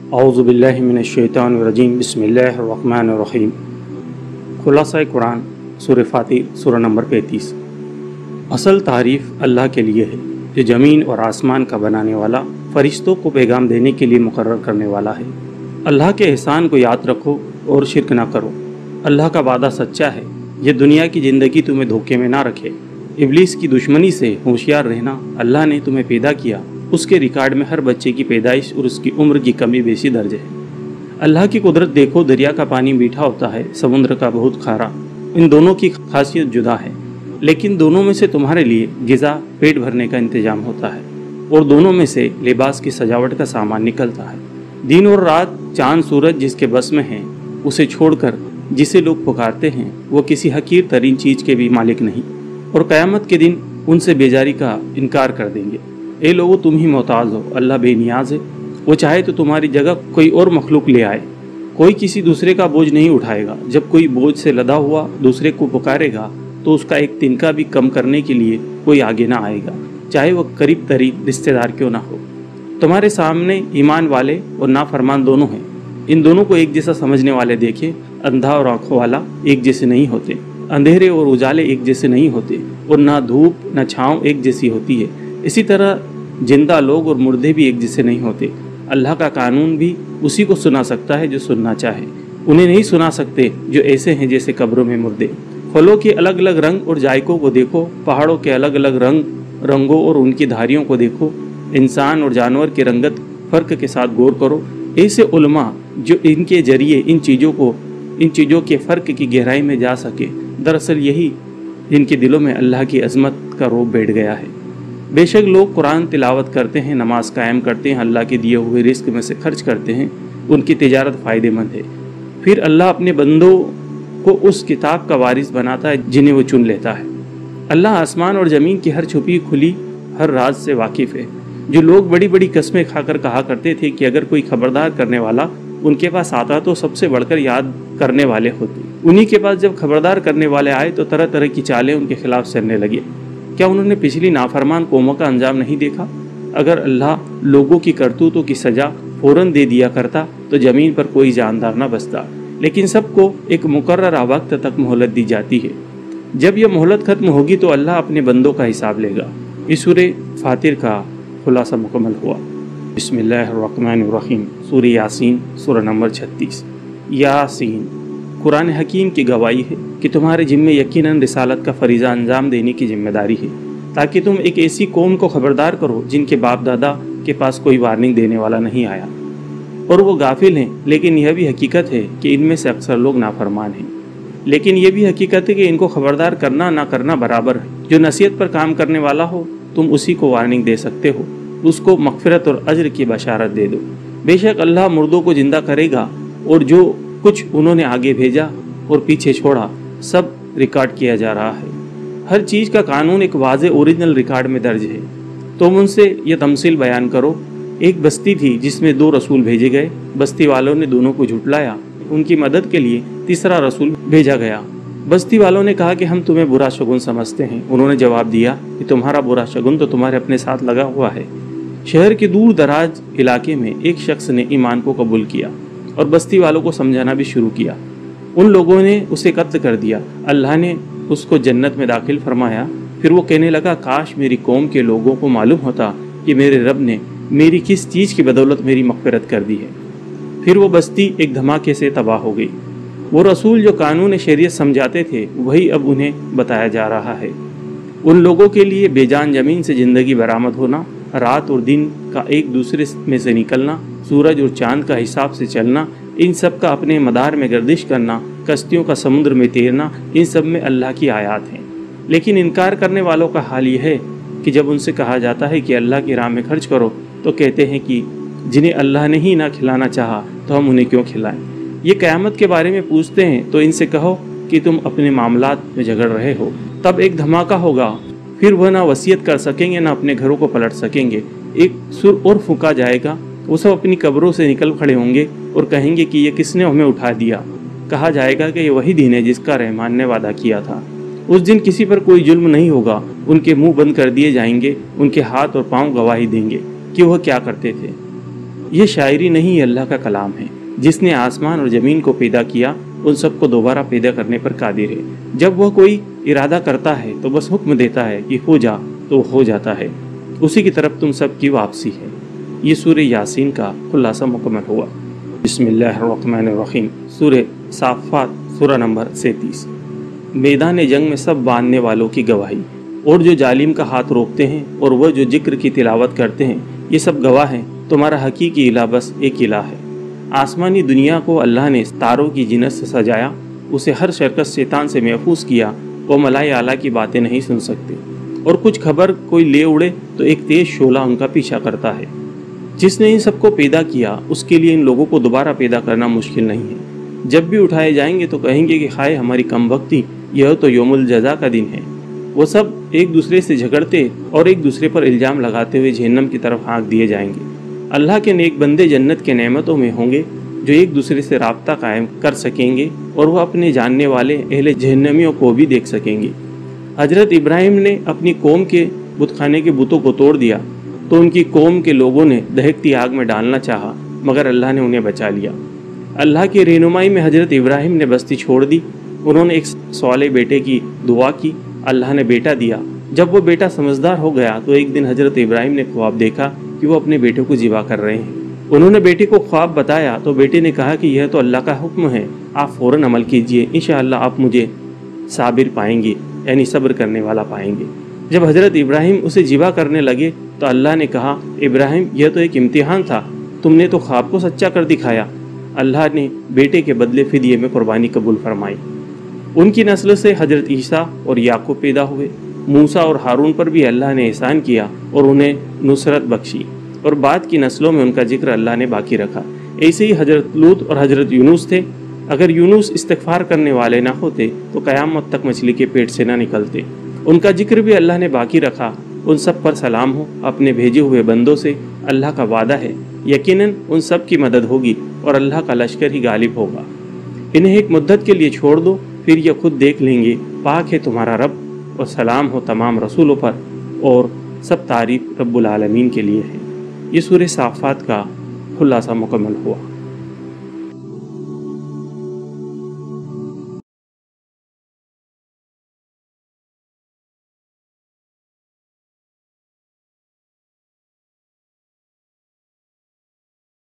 اعوذ باللہ من الشیطان الرجیم بسم اللہ الرحمن الرحیم۔ خلاصہ قرآن سورہ فاطر سورہ نمبر 35۔ اصل تعریف اللہ کے لیے ہے جو زمین اور آسمان کا بنانے والا، فرشتوں کو پیغام دینے کے لیے مقرر کرنے والا ہے۔ اللہ کے احسان کو یاد رکھو اور شرک نہ کرو۔ اللہ کا وعدہ سچا ہے، یہ دنیا کی زندگی تمہیں دھوکے میں نہ رکھے۔ ابلیس کی دشمنی سے ہوشیار رہنا۔ اللہ نے تمہیں پیدا کیا، اس کے ریکارڈ میں ہر بچے کی پیدائش اور اس کی عمر کی کمی بیشی درج ہے۔ اللہ کی قدرت دیکھو، دریا کا پانی میٹھا ہوتا ہے، سمندر کا بہت کھارا۔ ان دونوں کی خاصیت جدا ہے، لیکن دونوں میں سے تمہارے لیے غذا پیٹ بھرنے کا انتظام ہوتا ہے، اور دونوں میں سے لباس کی سجاوٹ کا سامان نکلتا ہے۔ دن اور رات، چاند سورج جس کے بس میں ہیں، اسے چھوڑ کر جسے لوگ پکارتے ہیں وہ کسی حقیر ترین چیز کے بھی مالک نہیں، اور قیامت کے دن ان سے بیزاری کا انکار کر دیں گے۔ اے لوگو، تم ہی محتاج ہو، اللہ بے نیاز ہے۔ وہ چاہے تو تمہاری جگہ کوئی اور مخلوق لے آئے، کوئی کسی دوسرے کا بوجھ نہیں اٹھائے گا۔ جب کوئی بوجھ سے لدا ہوا دوسرے کو پکارے گا تو اس کا ایک تنکا بھی کم کرنے کے لیے کوئی آگے نہ آئے گا، چاہے وہ قریب ترین رشتہ دار کیوں نہ ہو۔ تمہارے سامنے ایمان والے اور نافرمان دونوں ہیں، ان دونوں کو ایک جیسا سمجھنے والے دیکھیں۔ اندھا اور آنکھوں والا ایک جیسے نہیں ہوتے، اندھیرے اور اجالے ایک جیسے نہیں ہوتے، اور نہ دھوپ نہ چھاؤں ایک جیسی ہوتی ہے۔ اسی طرح زندہ لوگ اور مردے بھی ایک جیسے نہیں ہوتے۔ اللہ کا قانون بھی اسی کو سنا سکتا ہے جو سننا چاہے، انہیں نہیں سنا سکتے جو ایسے ہیں جیسے قبروں میں مردے۔ پھلوں کے الگ الگ رنگ اور ذائقوں کو دیکھو، پہاڑوں کے الگ الگ رنگوں اور ان کی دھاریوں کو دیکھو، انسان اور جانور کی رنگت فرق کے ساتھ غور کرو۔ ایسے علماء جو ان کے ذریعے ان چیزوں کے فرق کی گہرائی میں جا سکے، دراصل یہی جن کے دلوں میں اللہ کی عظمت کا رعب بیٹھ گیا ہے۔ بے شک لوگ قرآن تلاوت کرتے ہیں، نماز قائم کرتے ہیں، اللہ کے دیے ہوئے رزق میں سے خرچ کرتے ہیں، ان کی تجارت فائدہ مند ہے۔ پھر اللہ اپنے بندوں کو اس کتاب کا وارث بناتا ہے جنہیں وہ چن لیتا ہے۔ اللہ آسمان اور زمین کی ہر چھپی کھلی ہر راز سے واقف ہے۔ جو لوگ بڑی بڑی قسمیں کھا کر کہا کرتے تھے کہ اگر کوئی خبردار کرنے والا ان کے پاس آتا تو سب سے بڑھ کر یاد کرنے والے ہوتے، انہی کے پاس جب خبردار کرنے والے آئے تو طرح طرح کی چالیں ان کے خلاف چلنے لگے۔ کیا انہوں نے پچھلی نافرمان قوموں کا انجام نہیں دیکھا؟ اگر اللہ لوگوں کی کرتوتوں کی سزا فوراً دے دیا کرتا تو زمین پر کوئی جاندار نہ بستا، لیکن سب کو ایک مقررہ وقت تک مہلت دی جاتی ہے۔ جب یہ مہلت ختم ہوگی تو اللہ اپنے بندوں کا حساب لے گا۔ اس سورہ فاطر کا خلاصہ مکمل ہوا۔ بسم اللہ الرحمن الرحیم۔ سورہ یاسین سورہ نمبر 36۔ یاسین، قرآن حکیم کی گواہی ہے کہ تمہارے ذمے یقیناً رسالت کا فریضہ انجام دینے کی ذمہ داری ہے، تاکہ تم ایک ایسی قوم کو خبردار کرو جن کے باپ دادا کے پاس کوئی وارننگ دینے والا نہیں آیا، اور وہ غافل ہیں۔ لیکن یہ بھی حقیقت ہے کہ ان میں سے اکثر لوگ نافرمان ہیں۔ لیکن یہ بھی حقیقت ہے کہ ان کو خبردار کرنا نہ کرنا برابر ہے۔ جو نصیحت پر کام کرنے والا ہو تم اسی کو وارننگ دے سکتے ہو، اس کو مغفرت اور اجر کی بشارت دے دو۔ بے شک اللہ مردوں کو زندہ کرے گا، اور جو کچھ انہوں نے آگے بھیجا اور پیچھے چھوڑا سب ریکارڈ کیا جا رہا ہے۔ ہر چیز کا قانون ایک واضح اوریجنل ریکارڈ میں درج ہے۔ تم ان سے یہ تمثیل بیان کرو۔ ایک بستی تھی جس میں 2 رسول بھیجے گئے، بستی والوں نے دونوں کو جھٹلایا، ان کی مدد کے لیے تیسرا رسول بھیجا گیا۔ بستی والوں نے کہا کہ ہم تمہیں برا شگن سمجھتے ہیں۔ انہوں نے جواب دیا کہ تمہارا برا شگن تو تمہارے اپنے ساتھ لگا ہوا ہے۔ شہر کے دور دراز علاقے میں ایک شخص نے ایمان کو قبول کیا اور بستی والوں کو سمجھانا بھی شروع کیا۔ ان لوگوں نے اسے قتل کر دیا۔ اللہ نے اس کو جنت میں داخل فرمایا۔ پھر وہ کہنے لگا، کاش میری قوم کے لوگوں کو معلوم ہوتا کہ میرے رب نے میری کس چیز کی بدولت میری مغفرت کر دی ہے۔ پھر وہ بستی ایک دھماکے سے تباہ ہو گئی۔ وہ رسول جو قانون شریعت سمجھاتے تھے وہی اب انہیں بتایا جا رہا ہے۔ ان لوگوں کے لیے بے جان زمین سے زندگی برآمد ہونا، رات اور دن کا ایک دوسرے میں سے نکلنا، سورج اور چاند کا حساب سے چلنا، ان سب کا اپنے مدار میں گردش کرنا، کشتیوں کا سمندر میں تیرنا، ان سب میں اللہ کی آیات ہیں۔ لیکن انکار کرنے والوں کا حال یہ ہے کہ جب ان سے کہا جاتا ہے کہ اللہ کی راہ میں خرچ کرو تو کہتے ہیں کہ جنہیں اللہ نے ہی نہ کھلانا چاہا تو ہم انہیں کیوں کھلائیں۔ یہ قیامت کے بارے میں پوچھتے ہیں تو ان سے کہو کہ تم اپنے معاملات میں جھگڑ رہے ہو، تب ایک دھماکہ ہوگا، پھر وہ نہ وصیت کر سکیں گے نہ اپنے گھروں کو پلٹ سکیں گے۔ ایک سر اور پھونکا جائے گا، وہ سب اپنی قبروں سے نکل کھڑے ہوں گے اور کہیں گے کہ یہ کس نے ہمیں اٹھا دیا۔ کہا جائے گا کہ یہ وہی دن ہے جس کا رحمان نے وعدہ کیا تھا۔ اس دن کسی پر کوئی ظلم نہیں ہوگا، ان کے منہ بند کر دیے جائیں گے، ان کے ہاتھ اور پاؤں گواہی دیں گے کہ وہ کیا کرتے تھے۔ یہ شاعری نہیں، یہ اللہ کا کلام ہے۔ جس نے آسمان اور زمین کو پیدا کیا ان سب کو دوبارہ پیدا کرنے پر قادر ہے۔ جب وہ کوئی ارادہ کرتا ہے تو بس حکم دیتا ہے کہ ہو جا تو وہ ہو جاتا ہے۔ اسی کی طرف تم سب کی واپسی ہے۔ یہ سورہ یاسین کا خلاصہ مکمل ہوا۔ بسم اللہ الرحمن الرحیم۔ سورہ صافات سورہ نمبر 37۔ میدان جنگ میں سب باندھنے والوں کی گواہی، اور جو ظالم کا ہاتھ روکتے ہیں اور وہ جو ذکر کی تلاوت کرتے ہیں، یہ سب گواہ ہیں۔ تمہارا حقیقی الہ بس ایک الہ ہے۔ آسمانی دنیا کو اللہ نے تاروں کی جنس سے سجایا، اسے ہر شرکت شیطان سے محفوظ کیا۔ وہ ملائے اعلیٰ کی باتیں نہیں سن سکتے، اور کچھ خبر کوئی لے اڑے تو ایک تیز شعلہ ان کا پیچھا کرتا ہے۔ جس نے ان سب کو پیدا کیا اس کے لیے ان لوگوں کو دوبارہ پیدا کرنا مشکل نہیں ہے۔ جب بھی اٹھائے جائیں گے تو کہیں گے کہ ہائے ہماری کم وقتی، یہ تو یوم الجزا کا دن ہے۔ وہ سب ایک دوسرے سے جھگڑتے اور ایک دوسرے پر الزام لگاتے ہوئے جہنم کی طرف ہانک دیے جائیں گے۔ اللہ کے نیک بندے جنت کے نعمتوں میں ہوں گے، جو ایک دوسرے سے رابطہ قائم کر سکیں گے، اور وہ اپنے جاننے والے اہل جہنمیوں کو بھی دیکھ سکیں گے۔ حضرت ابراہیم نے اپنی قوم کے بت خانے کے بتوں کو توڑ دیا تو ان کی قوم کے لوگوں نے دہکتی آگ میں ڈالنا چاہا، مگر اللہ نے انہیں بچا لیا۔ اللہ کی رہنمائی میں حضرت ابراہیم نے بستی چھوڑ دی۔ انہوں نے ایک صالح بیٹے کی دعا کی، اللہ نے بیٹا دیا۔ جب وہ بیٹا سمجھدار ہو گیا تو ایک دن حضرت ابراہیم نے خواب دیکھا کہ وہ اپنے بیٹے کو ذبح کر رہے ہیں۔ انہوں نے بیٹے کو خواب بتایا تو بیٹے نے کہا کہ یہ تو اللہ کا حکم ہے، آپ فوراً عمل کیجئے، انشاءاللہ آپ مجھے صابر پائیں گے، یعنی صبر کرنے والا پائیں گے۔ جب حضرت ابراہیم اسے ذبح کرنے لگے تو اللہ نے کہا، ابراہیم یہ تو ایک امتحان تھا، تم نے تو خواب کو سچا کر دکھایا۔ اللہ نے بیٹے کے بدلے فدیے میں قربانی قبول فرمائی۔ ان کی نسل سے حضرت عیسیٰ اور یعقوب پیدا ہوئے۔ موسیٰ اور ہارون پر بھی اللہ نے احسان کیا اور انہیں نصرت بخشی، اور بعد کی نسلوں میں ان کا ذکر اللہ نے باقی رکھا۔ ایسے ہی حضرت لوط اور حضرت یونس تھے۔ اگر یونس استغفار کرنے والے نہ ہوتے تو قیامت تک مچھلی کے پیٹ سے نہ نکلتے۔ ان کا ذکر بھی اللہ نے باقی رکھا۔ ان سب پر سلام ہو اپنے بھیجے ہوئے بندوں سے۔ اللہ کا وعدہ ہے، یقیناً ان سب کی مدد ہوگی اور اللہ کا لشکر ہی غالب ہوگا۔ انہیں ایک مدت کے لیے چھوڑ دو، پھر یہ خود دیکھ لیں گے۔ پاک ہے تمہارا رب، اور سلام ہو تمام رسولوں پر، اور سب تعریف رب العالمین کے لیے ہے۔ یہ سورہ صافات کا خلاصہ مکمل ہوا۔